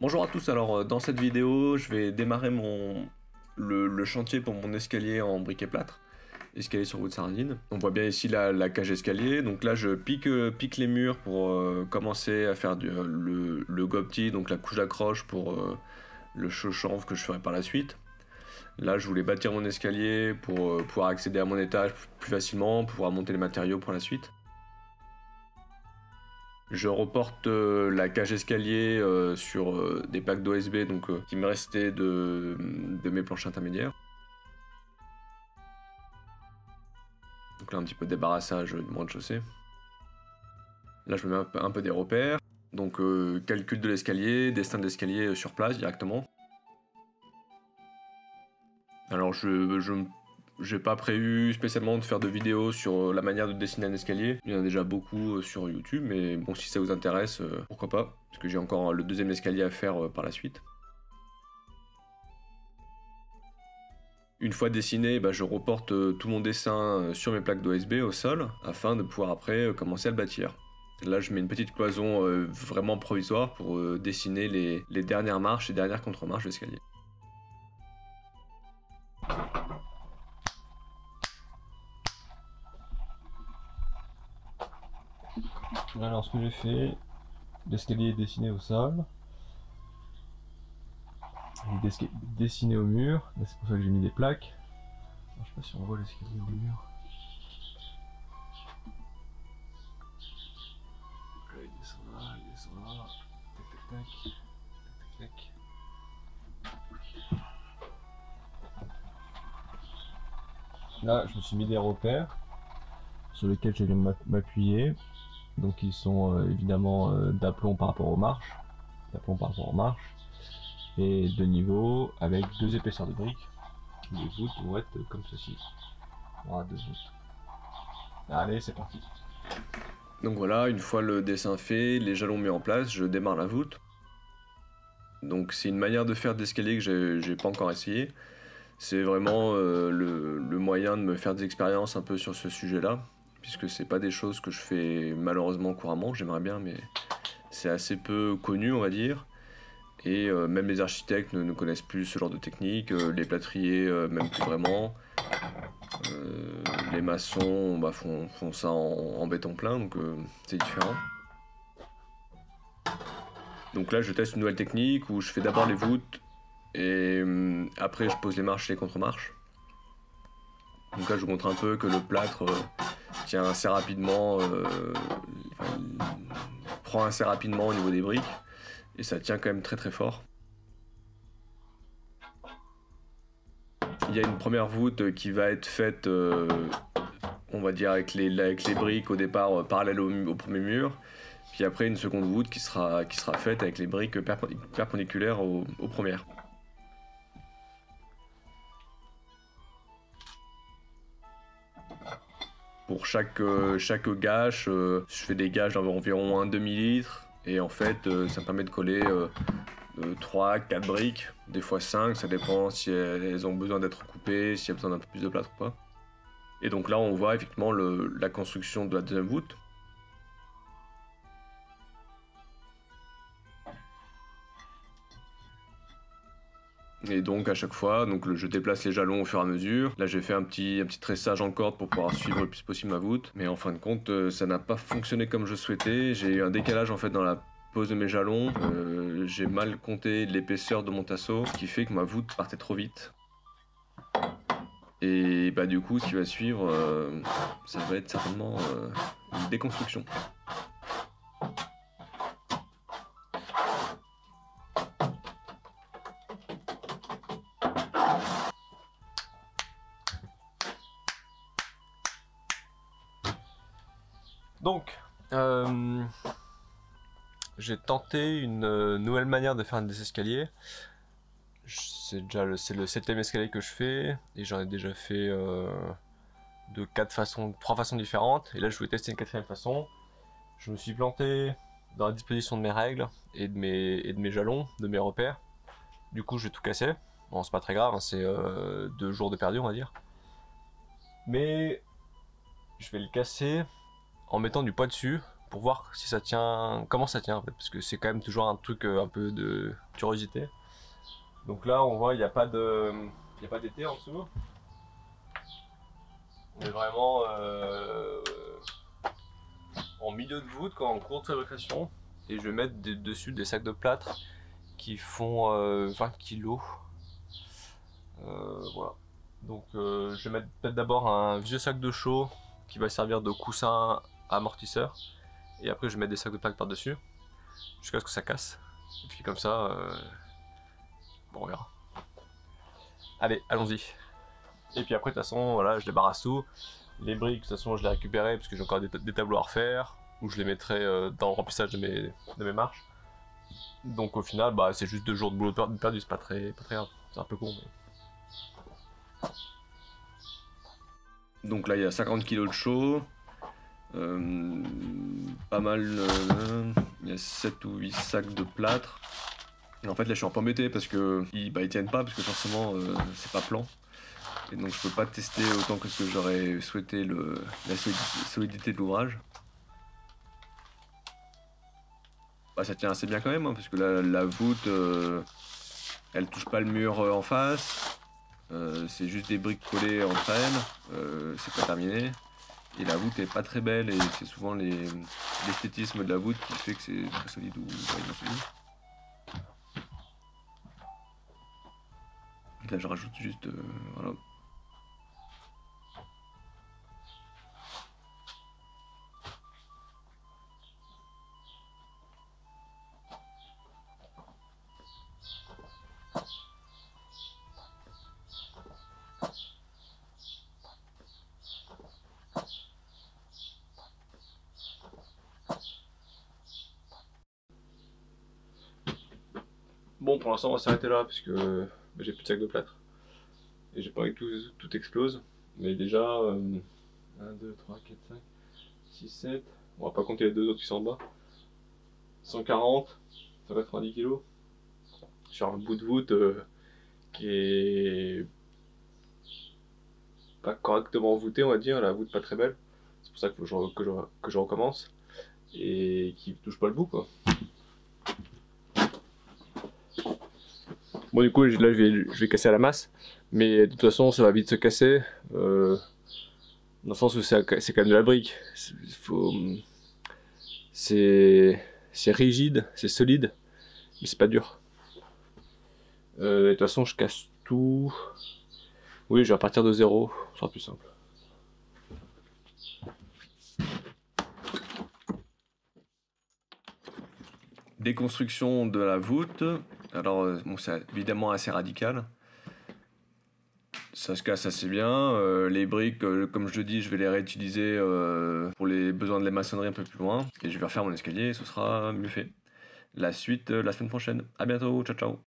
Bonjour à tous, alors dans cette vidéo je vais démarrer le chantier pour mon escalier en briquet plâtre, escalier sur roue de sardine. On voit bien ici la cage escalier, donc là je pique les murs pour commencer à faire le gobti, donc la couche d'accroche pour le chanvre que je ferai par la suite. Là je voulais bâtir mon escalier pour pouvoir accéder à mon étage plus facilement, pour pouvoir monter les matériaux pour la suite. Je reporte la cage escalier sur des plaques d'OSB qui me restaient de mes planches intermédiaires. Donc là un petit peu de débarrassage du rez-de-chaussée. Là je me mets un peu des repères. Donc calcul de l'escalier, dessin de l'escalier sur place directement. Alors j'ai pas prévu spécialement de faire de vidéos sur la manière de dessiner un escalier. Il y en a déjà beaucoup sur YouTube, mais bon, si ça vous intéresse, pourquoi pas. Parce que j'ai encore le deuxième escalier à faire par la suite. Une fois dessiné, je reporte tout mon dessin sur mes plaques d'OSB au sol, afin de pouvoir après commencer à le bâtir. Là, je mets une petite cloison vraiment provisoire pour dessiner les dernières marches et dernières contre-marches de l'escalier. Alors ce que j'ai fait, l'escalier est dessiné au sol, il est dessiné au mur, là c'est pour ça que j'ai mis des plaques. Alors, je sais pas si on voit l'escalier au mur. Là, il descend là, tac tac tac. Là je me suis mis des repères sur lesquels je viens m'appuyer. Donc ils sont évidemment d'aplomb par rapport aux marches, et de niveau avec deux épaisseurs de briques. Les voûtes vont être comme ceci. Voilà, deux voûtes. Allez, c'est parti. Donc voilà, une fois le dessin fait, les jalons mis en place, je démarre la voûte. Donc c'est une manière de faire d'escalier que j'ai pas encore essayé. C'est vraiment le moyen de me faire des expériences un peu sur ce sujet-là, puisque c'est pas des choses que je fais malheureusement couramment, j'aimerais bien, mais c'est assez peu connu, on va dire. Et même les architectes ne connaissent plus ce genre de technique, les plâtriers même plus vraiment. Les maçons font ça en béton plein, donc c'est différent. Donc là je teste une nouvelle technique où je fais d'abord les voûtes et après je pose les marches et les contre-marches. Donc là je vous montre un peu que le plâtre tient assez rapidement, prend assez rapidement au niveau des briques et ça tient quand même très très fort. Il y a une première voûte qui va être faite, on va dire avec les briques au départ parallèles au premier mur, puis après une seconde voûte qui sera faite avec les briques perpendiculaires aux premières. Pour chaque gâche, je fais des gâches d'environ un demi-litre et en fait ça me permet de coller 3, 4 briques, des fois 5, ça dépend si elles ont besoin d'être coupées, s'il y a besoin d'un peu plus de plâtre ou pas. Et donc là on voit effectivement la construction de la deuxième voûte. Et donc à chaque fois, je déplace les jalons au fur et à mesure. Là j'ai fait un petit tressage en corde pour pouvoir suivre le plus possible ma voûte. Mais en fin de compte, ça n'a pas fonctionné comme je souhaitais. J'ai eu un décalage en fait dans la pose de mes jalons. J'ai mal compté l'épaisseur de mon tasseau, ce qui fait que ma voûte partait trop vite. Et du coup, ce qui va suivre, ça va être certainement une déconstruction. Donc, j'ai tenté une nouvelle manière de faire des escaliers. C'est le 7e escalier que je fais, et j'en ai déjà fait de 3 façons différentes. Et là, je voulais tester une 4e façon. Je me suis planté dans la disposition de mes règles et de mes jalons, de mes repères. Du coup, je vais tout casser. Bon, c'est pas très grave, hein, c'est 2 jours de perdu, on va dire. Mais je vais le casser en mettant du poids dessus pour voir si ça tient, comment ça tient en fait, parce que c'est quand même toujours un truc un peu de curiosité. Donc là on voit il n'y a pas d'été en dessous. On est vraiment en milieu de voûte, en cours de fabrication, et je vais mettre dessus des sacs de plâtre qui font 20 kg. Voilà. Donc je vais mettre peut-être d'abord un vieux sac de chaux qui va servir de coussin amortisseur, et après je vais mettre des sacs de plâtre par dessus jusqu'à ce que ça casse, et puis comme ça bon, on verra. Allez, allons-y. Et puis après de toute façon voilà, je débarrasse tout. Les briques de toute façon je les récupérerai parce que j'ai encore des tableaux à refaire, ou je les mettrai dans le remplissage de mes marches. Donc au final bah, c'est juste 2 jours de boulot perdu, c'est pas très grave, c'est un peu con mais... Donc là il y a 50 kg de chaux, pas mal, il y a 7 ou 8 sacs de plâtre. Et en fait là je suis un peu embêté parce que ils tiennent pas, parce que forcément c'est pas plan. Et donc je peux pas tester autant que ce que j'aurais souhaité la solidité de l'ouvrage. Bah, ça tient assez bien quand même, hein, parce que la voûte elle touche pas le mur en face. C'est juste des briques collées entre elles, c'est pas terminé. Et la voûte est pas très belle, et c'est souvent l'esthétisme de la voûte qui fait que c'est très solide ou moyennement solide. Là je rajoute juste voilà. Bon, pour l'instant on va s'arrêter là parce que j'ai plus de sac de plâtre et j'ai pas envie que tout explose. Mais déjà 1, 2, 3, 4, 5, 6, 7, on va pas compter les 2 autres qui sont en bas. 140, 190 kg sur un bout de voûte qui est pas correctement voûté, on va dire, la voûte pas très belle. C'est pour ça qu'il faut que je recommence et qui touche pas le bout quoi. Bon du coup là je vais casser à la masse, mais de toute façon ça va vite se casser, dans le sens où c'est quand même de la brique. C'est rigide, c'est solide, mais c'est pas dur. De toute façon je casse tout. Oui, je vais repartir de zéro, ce sera plus simple. Déconstruction de la voûte. Alors bon, c'est évidemment assez radical. Ça se casse assez bien. Les briques, comme je le dis, je vais les réutiliser pour les besoins de la maçonnerie un peu plus loin. Et je vais refaire mon escalier et ce sera mieux fait. La suite la semaine prochaine. A bientôt, ciao ciao.